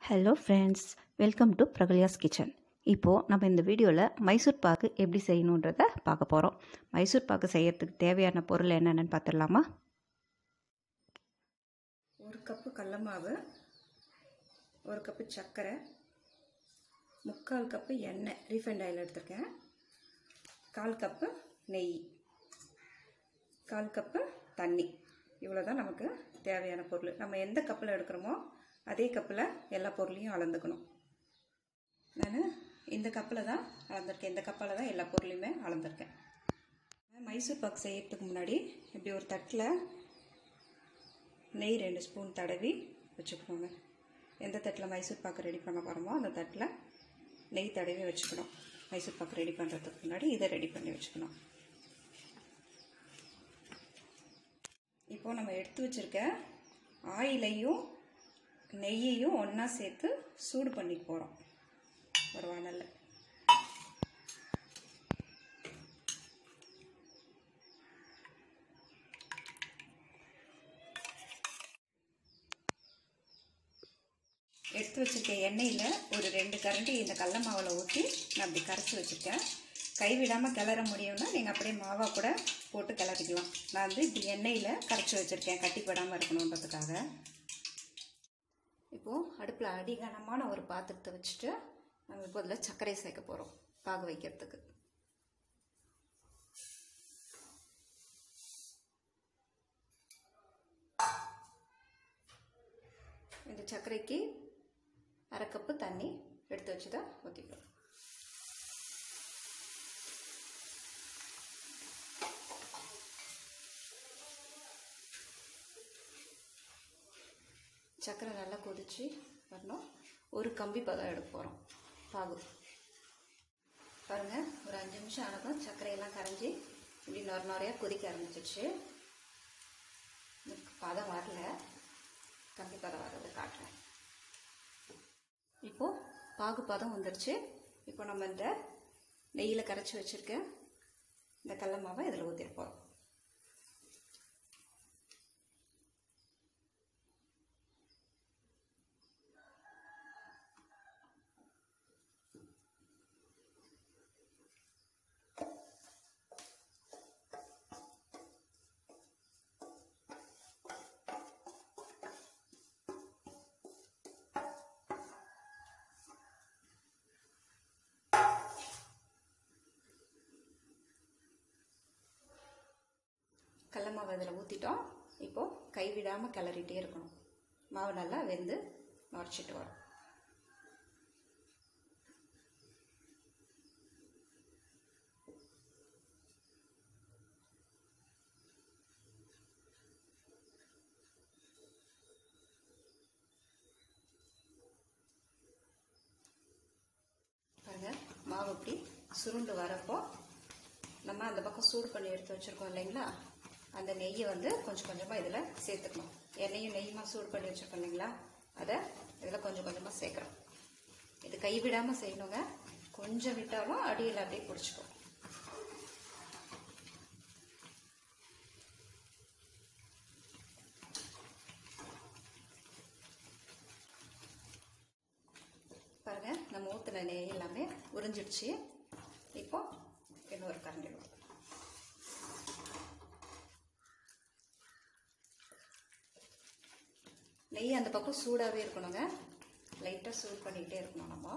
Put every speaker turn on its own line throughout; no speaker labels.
Hello friends, welcome to Prakalya's kitchen. இப்போது நம்ம இந்த வீடியோவில் மைசூர் பாக்கு எப்படி செய்யணுன்றதை பார்க்க போகிறோம். மைசூர் பாக்கு செய்யறதுக்கு தேவையான பொருள் என்னென்னு பார்த்துடலாமா? 1 கப்பு கடல மாவு, 1 கப்பு சர்க்கரை, 3/4 கப்பு எண்ணெய், ரீஃபைண்ட் ஆயில் எடுத்துருக்கேன், 1/4 கப்பு நெய், 1/4 கப்பு தண்ணி. இவ்வளோ தான் நமக்கு தேவையான பொருள். நம்ம எந்த கப்பில் எடுக்கிறோமோ அதே கப்பில் எல்லா பொருளையும் அளந்துக்கணும். நான் இந்த கப்பில் தான் அளந்திருக்கேன், இந்த கப்பால் தான் எல்லா பொருளையுமே அளந்திருக்கேன். மைசூர் பாக்கு செய்யறதுக்கு முன்னாடி இப்படி ஒரு தட்டில் நெய் 2 ஸ்பூன் தடவி வச்சுக்கணுங்க. எந்த தட்டில் மைசூர் பாக்கு ரெடி பண்ண போகிறோமோ அந்த தட்டில் நெய் தடவி வச்சுக்கணும். மைசூர் பாக்கு ரெடி பண்ணுறதுக்கு முன்னாடி இதை ரெடி பண்ணி வச்சுக்கணும். இப்போது நம்ம எடுத்து வச்சுருக்க ஆயிலையும் நெய்யையும் ஒன்றா சேர்த்து சூடு பண்ணி போகிறோம் ஒரு வானலில். எடுத்து வச்சுருக்க எண்ணெயில் ஒரு 2 கரண்டி இந்த கடல மாவில் ஊற்றி நான் அப்படி கரைச்சி வச்சுருக்கேன். கைவிடாமல் கிளற முடியும்னா நீங்கள் அப்படியே மாவாக கூட போட்டு கிளறிக்கலாம். நான் வந்து இப்படி எண்ணெயில் கரைச்சி வச்சுருக்கேன், கட்டிப்படாமல் இருக்கணுன்றதுக்காக. இப்போது அடுப்பில் அடிகனமான ஒரு பாத்திரத்தை வச்சுட்டு நம்ம இப்போ அதில் சர்க்கரை சேர்க்க போகிறோம் பாகு வைக்கிறதுக்கு. இந்த சர்க்கரைக்கு 1/2 கப்பு தண்ணி எடுத்து வச்சுதா ஊற்றிக்கலாம். சர்க்கரை நல்லா கொதிச்சு வரணும். ஒரு கம்பி பதம் எடுக்க போகிறோம் பாகு. பாருங்கள், ஒரு 5 நிமிஷம் ஆனதும் சர்க்கரையெல்லாம் கரைஞ்சி இப்படி நொறையாக கொதிக்க ஆரம்பிச்சிடுச்சு. பதம் வரல, கம்பி பதம் வர்றது காட்டுறேன். இப்போது பாகு பதம் வந்துடுச்சு. இப்போ நம்ம இந்த நெய்யில் கரைச்சி வச்சுருக்க இந்த கடல மாவை இதில் ஊற்றிட போகிறோம். கடல மாவு இதில் ஊற்றிட்டோம். இப்போது கைவிடாமல் கிளறிட்டே இருக்கணும். மாவு நல்லா வெந்து நுரைச்சிட்டு வரும். பாருங்கள், மாவு இப்படி சுருண்டு வரப்போ நம்ம அந்த பக்கம் சூடு பண்ணி எடுத்து வச்சுருக்கோம் இல்லைங்களா, அந்த நெய்யை வந்து கொஞ்சம் கொஞ்சமாக இதில் சேர்த்துக்கணும். எண்ணெயும் நெய்யுமா சூடு பண்ணி வச்சுருக்கோம் இல்லைங்களா, அதை இதில் கொஞ்சம் கொஞ்சமாக சேர்க்குறோம். இது கைவிடாமல் செய்யணுங்க. கொஞ்சம் விட்டாலும் அடியில் அப்படியே பிடிச்சிக்கும். பாருங்கள், நம்ம ஊற்றின நெய் எல்லாமே உறிஞ்சிடுச்சு. இப்போ இன்னொரு கரண்டி ஊற்றணும். நெய் அந்த பக்கம் சூடாகவே இருக்கணுங்க. லைட்டாக சூடு பண்ணிக்கிட்டே இருக்கணும். நம்ம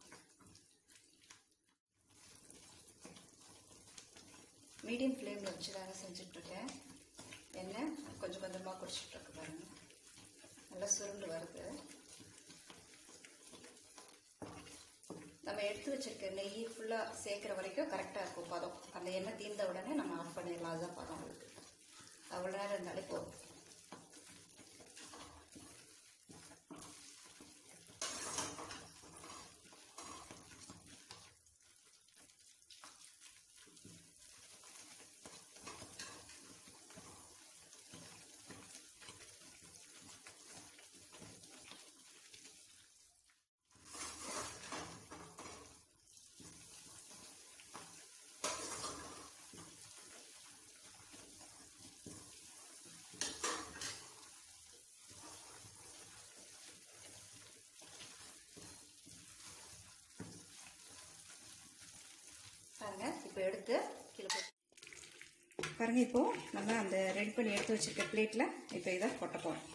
மீடியம் ஃப்ளேமில் வச்சு தாங்க செஞ்சிட்ருக்கேன். எண்ணெய் கொஞ்சம் கொஞ்சமாக குடிச்சிட்ருக்கு. பாருங்கள், நல்லா சுருண்டு வருது. நம்ம எடுத்து வச்சுருக்க நெய் ஃபுல்லாக சேர்க்குற வரைக்கும் கரெக்டாக இருக்கும் பதம். அந்த எண்ணெய் தீர்ந்த உடனே நம்ம ஆஃப் பண்ணிடலாம். அதுதான் பதம். உங்களுக்கு அவ்வளோ நேரம் இருந்தாலே போதும். இப்போ எடுத்து கீழே போட்டு பாருங்கள். இப்போது நம்ம அந்த ரெடி பண்ணி எடுத்து வச்சுருக்க பிளேட்டில் இப்போ இதை கொட்ட போகிறோம்.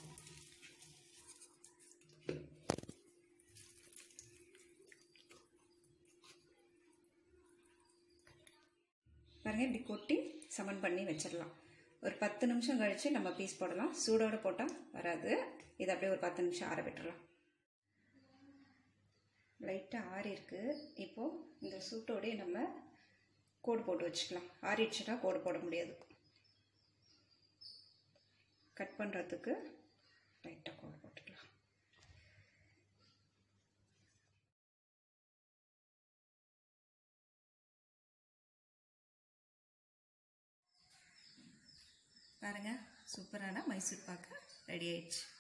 பாருங்கள், இப்படி கொட்டி சமன் பண்ணி வச்சிடலாம். ஒரு 10 நிமிஷம் கழித்து நம்ம பீஸ் போடலாம். சூடோடு போட்டால் வராது. இதை அப்படியே ஒரு 10 நிமிஷம் ஆற விட்டுடலாம். லைட்டாக ஆறி இருக்குது. இப்போது இந்த சூட்டோடையே நம்ம கோடு போட்டு வச்சுக்கலாம். ஆறிடுச்சுன்னா கோடு போட முடியாது. கட் பண்ணுறதுக்கு லைட்டாக கோடு போட்டுக்கலாம். பாருங்கள், சூப்பரான மைசூர் பாக்கு ரெடி ஆயிடுச்சு.